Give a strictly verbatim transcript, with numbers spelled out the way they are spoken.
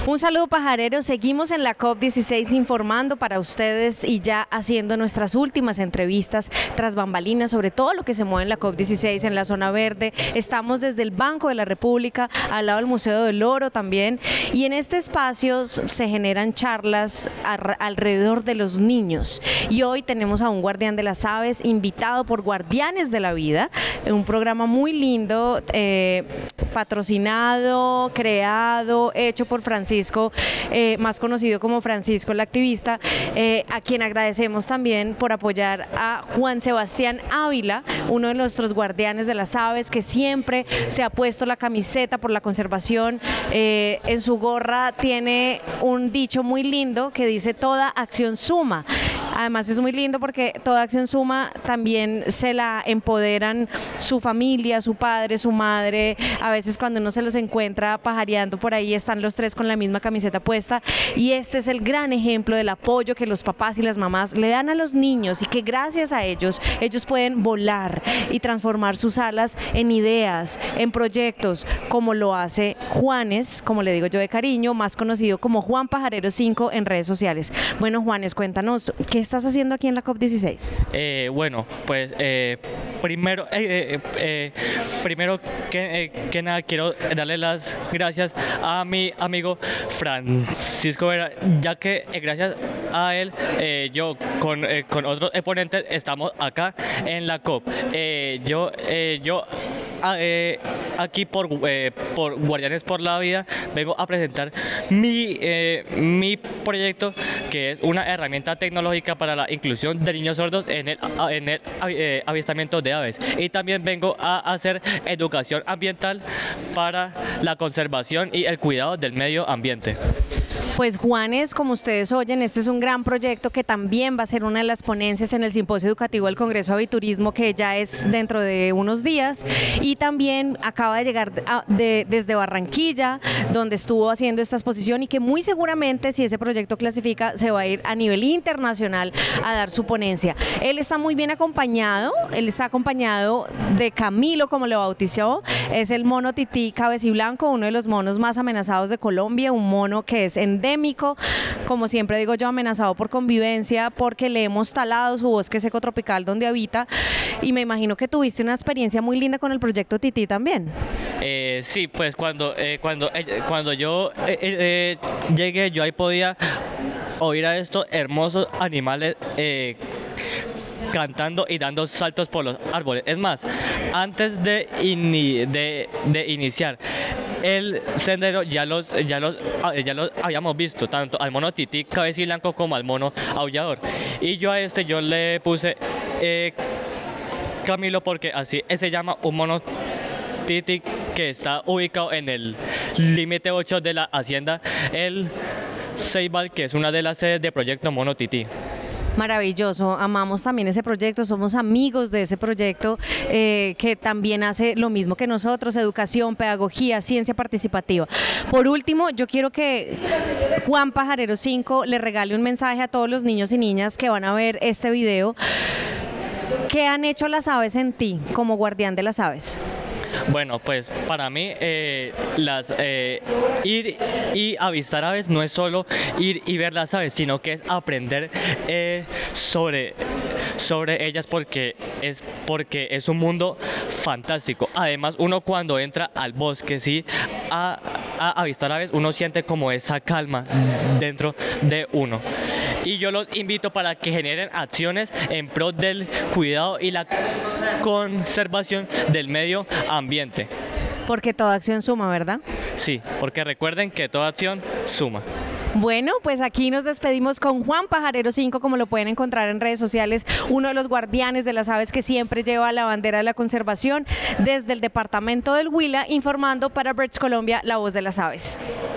Un saludo pajarero, seguimos en la COP dieciséis informando para ustedes y ya haciendo nuestras últimas entrevistas tras bambalinas sobre todo lo que se mueve en la COP dieciséis en la zona verde. Estamos desde el Banco de la República, al lado del Museo del Oro también, y en este espacio se generan charlas alrededor de los niños. Y hoy tenemos a un guardián de las aves invitado por Guardianes de la Vida, un programa muy lindo, eh, patrocinado, creado, hecho por Francisco, eh, más conocido como Francisco el Activista, eh, a quien agradecemos también por apoyar a Juan Sebastián Ávila, uno de nuestros guardianes de las aves, que siempre se ha puesto la camiseta por la conservación. Eh, en su gorra tiene un dicho muy lindo que dice: toda acción suma. Además es muy lindo porque toda acción suma también se la empoderan su familia, su padre, su madre. A veces cuando uno se los encuentra pajareando por ahí están los tres con la misma camiseta puesta, y este es el gran ejemplo del apoyo que los papás y las mamás le dan a los niños, y que gracias a ellos, ellos pueden volar y transformar sus alas en ideas, en proyectos, como lo hace Juanes, como le digo yo de cariño, más conocido como Juan Pajarero cinco en redes sociales. Bueno, Juanes, cuéntanos, ¿qué estás haciendo aquí en la COP dieciséis? Eh, bueno, pues eh, primero, eh, eh, eh, primero que, eh, que nada quiero darle las gracias a mi amigo Francisco Vera, ya que eh, gracias a él eh, yo con, eh, con otros exponentes estamos acá en la COP. Eh, yo, eh, yo eh, aquí por, eh, por Guardianes por la Vida vengo a presentar mi, eh, mi proyecto, que es una herramienta tecnológica para la inclusión de niños sordos en el, en el eh, avistamiento de aves, y también vengo a hacer educación ambiental para la conservación y el cuidado del medio ambiente. Pues Juanes, como ustedes oyen, este es un gran proyecto que también va a ser una de las ponencias en el Simposio Educativo del Congreso de Aviturismo, que ya es dentro de unos días, y también acaba de llegar a, de, desde Barranquilla, donde estuvo haciendo esta exposición, y que muy seguramente, si ese proyecto clasifica, se va a ir a nivel internacional a dar su ponencia. Él está muy bien acompañado, él está acompañado de Camilo, como lo bautizó, es el mono tití cabeciblanco, uno de los monos más amenazados de Colombia, un mono que es endémico, como siempre digo yo, amenazado por convivencia, porque le hemos talado su bosque seco tropical donde habita, y me imagino que tuviste una experiencia muy linda con el proyecto Tití también. Eh, sí, pues cuando, eh, cuando, eh, cuando yo eh, eh, llegué, yo ahí podía oír a estos hermosos animales eh, cantando y dando saltos por los árboles. Es más, antes de, ini de, de iniciar el sendero ya los, ya, los, ya los habíamos visto, tanto al mono tití cabeciblanco como al mono aullador. Y yo a este yo le puse eh, Camilo, porque así se llama, un mono tití que está ubicado en el límite ocho de la hacienda El Ceibal, que es una de las sedes de Proyecto Mono Tití. Maravilloso, amamos también ese proyecto, somos amigos de ese proyecto eh, que también hace lo mismo que nosotros: educación, pedagogía, ciencia participativa. Por último, yo quiero que Juan Pajarero cinco le regale un mensaje a todos los niños y niñas que van a ver este video. ¿Qué han hecho las aves en ti como guardián de las aves? Bueno, pues para mí eh, las, eh, ir y avistar aves no es solo ir y ver las aves, sino que es aprender eh, sobre, sobre ellas, porque es, porque es un mundo fantástico. Además, uno cuando entra al bosque, sí, a, a avistar aves, uno siente como esa calma dentro de uno. Y yo los invito para que generen acciones en pro del cuidado y la conservación del medio ambiente. Porque toda acción suma, ¿verdad? Sí, porque recuerden que toda acción suma. Bueno, pues aquí nos despedimos con Juan Pajarero cinco, como lo pueden encontrar en redes sociales, uno de los guardianes de las aves que siempre lleva la bandera de la conservación desde el departamento del Huila, informando para Birds Colombia, la voz de las aves.